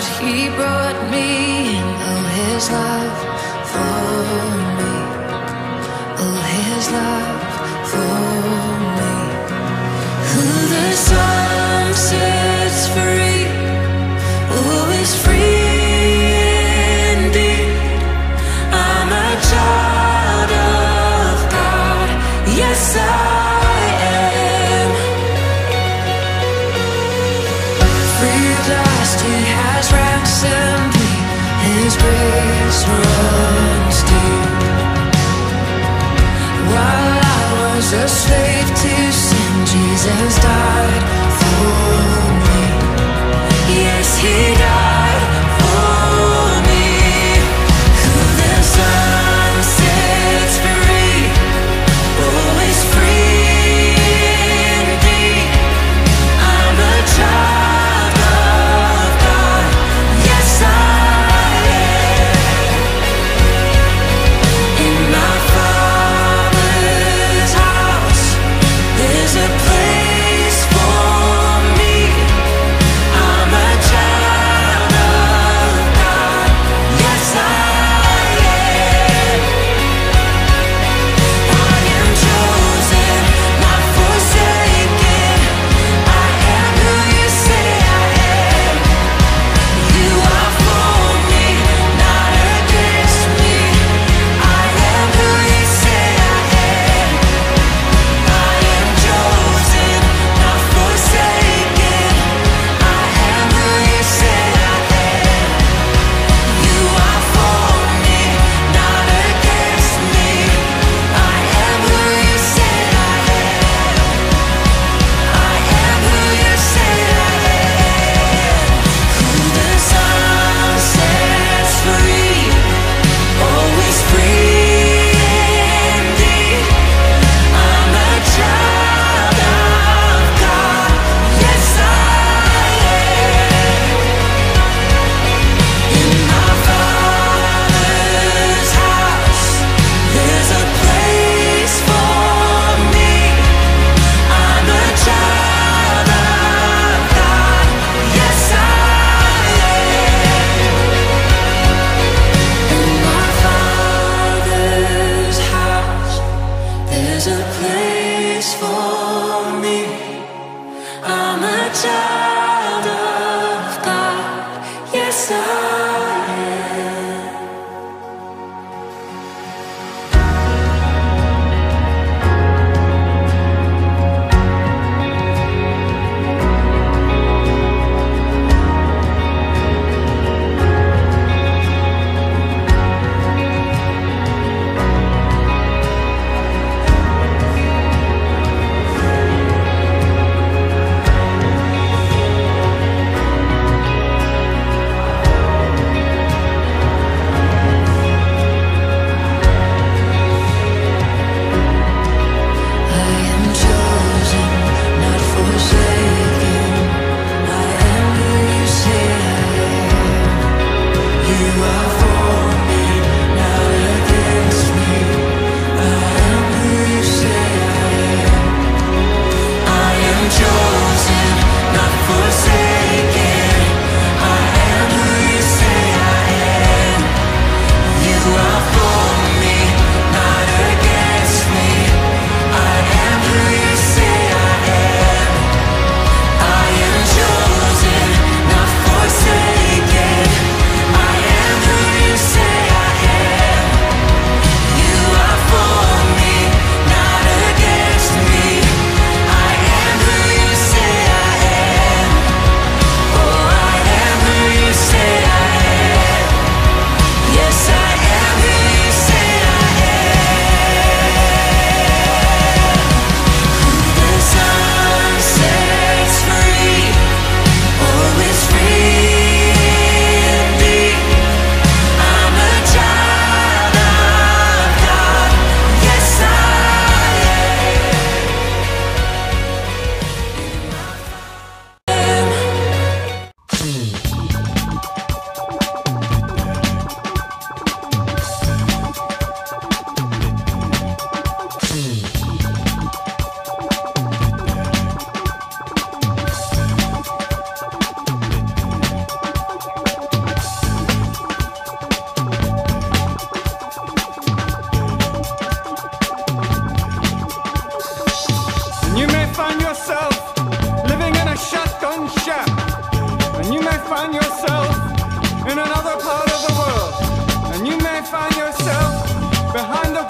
He brought me in. Oh, His love for me. Oh, His love for me. Who the Son sets free, oh, is free indeed. I'm a child of God. Yes, I am. Free at last, He has ransomed me. His grace runs deep. While I was a slave to sin, Jesus died for me. Yes, He died for me. Who the Son sets free, oh, is free indeed. I'm a child of God. Yes, I am. In my Father's house, there's a place for me. I'm a child of God. Yes, I am. I am chosen, not forsaken. I am who You say I am. You are for me, not against me. I am who You say I am. I am chosen, not forsaken. I am who You say I am. You are for me, not against me. I am who You say I am. I am who You say I am. Who the Son sets free, oh, is free indeed. I'm a child of God. Yes, I am. In my Father's house, there's a place for me. I'm a child of God. Yes, I am. In my Father's house, there's a place for me. I'm a child of God. Yes, I am.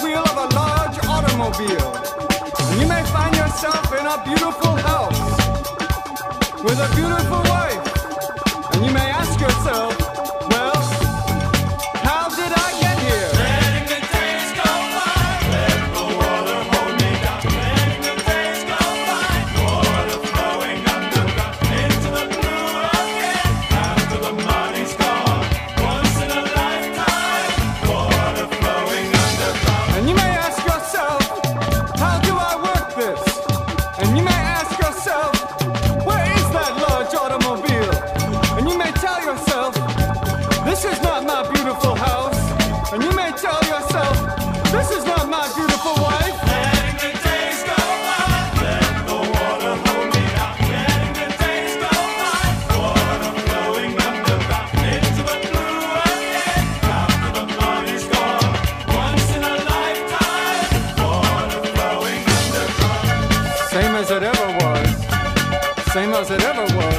wheel of a large automobile. And you may find yourself in a beautiful house with a beautiful wife. And you may ask yourself, well, how did I get here? Letting the days go by, let the water hold me down. Letting the days go by, water flowing underground into the blue again. After the money's gone, once in a lifetime, water flowing underground. And you may ask yourself, how do I work this? And you may ask yourself, where is that large automobile? And you may tell yourself, this is not my beautiful house. And you may tell yourself, this is not my beautiful wife. Letting the days go by, let the water hold me down. Letting the days go by, water flowing underground into the blue again. After the money's gone, once in a lifetime, water flowing underground. Same as it ever was. Same as it ever was.